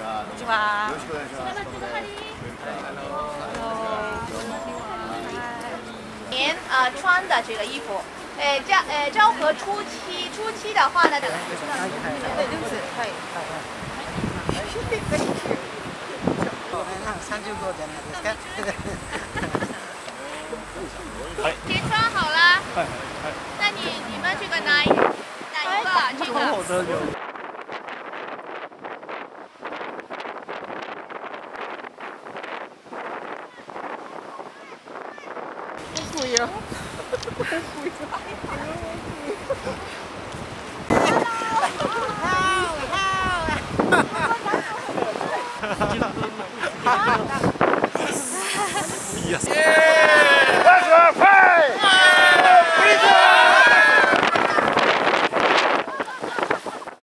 は。 こんにちは。 よろしくお願いします。 您穿的这个衣服，昭和初期的话呢， 对，对不起，はい。35じゃないですか。 先穿好啦。那你们这个哪一个？这个。 不要，不要。